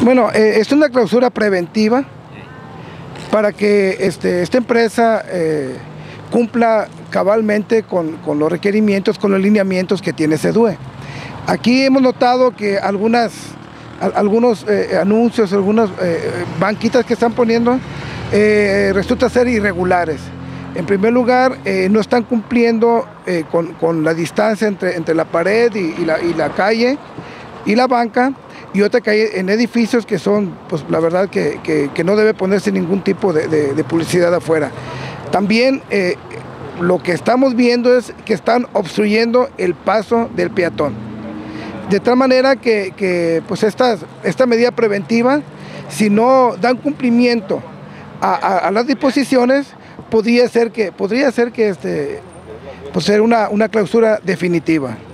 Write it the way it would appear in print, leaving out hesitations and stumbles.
Bueno, es una clausura preventiva para que esta empresa cumpla cabalmente con los requerimientos, con los lineamientos que tiene SEDUE. Aquí hemos notado que algunos anuncios, algunas banquitas que están poniendo resulta ser irregulares. En primer lugar, no están cumpliendo con la distancia entre la pared y la calle y la banca, y otra calle en edificios que son, pues la verdad que no debe ponerse ningún tipo de publicidad afuera. También lo que estamos viendo es que están obstruyendo el paso del peatón. De tal manera que pues esta medida preventiva, si no dan cumplimiento a las disposiciones, podría ser que pues sea una clausura definitiva.